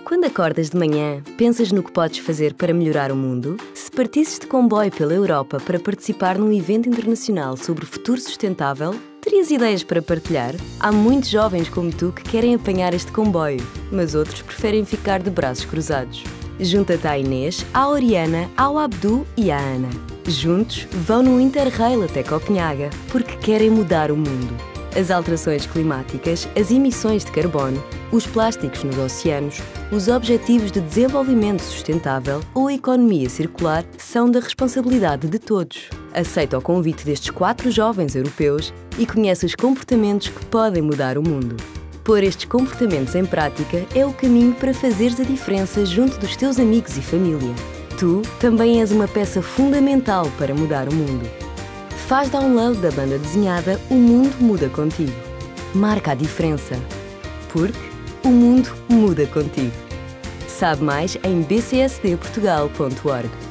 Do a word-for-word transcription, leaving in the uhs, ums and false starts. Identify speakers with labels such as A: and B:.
A: Quando acordas de manhã, pensas no que podes fazer para melhorar o mundo? Se partisses de comboio pela Europa para participar num evento internacional sobre futuro sustentável, terias ideias para partilhar? Há muitos jovens como tu que querem apanhar este comboio, mas outros preferem ficar de braços cruzados. Junta-te à Inês, à Oriana, ao Abdu e à Ana. Juntos, vão no Interrail até Copenhaga, porque querem mudar o mundo. As alterações climáticas, as emissões de carbono, os plásticos nos oceanos, os objetivos de desenvolvimento sustentável ou a economia circular são da responsabilidade de todos. Aceita o convite destes quatro jovens europeus e conhece os comportamentos que podem mudar o mundo. Pôr estes comportamentos em prática é o caminho para fazeres a diferença junto dos teus amigos e família. Tu também és uma peça fundamental para mudar o mundo. Faz download da banda desenhada O Mundo Muda Contigo. Marca a diferença. Porque o mundo muda contigo. Sabe mais em b c s d portugal ponto org.